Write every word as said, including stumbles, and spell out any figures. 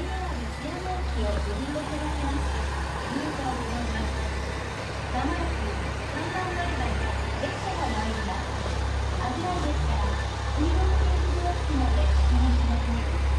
エーアール チェアモーキをご利用いただけます。ありがとうございます。まもなくさんばん乗り場に列車が参ります。危ないですから、黄色のテーブルを付きまでお願いします。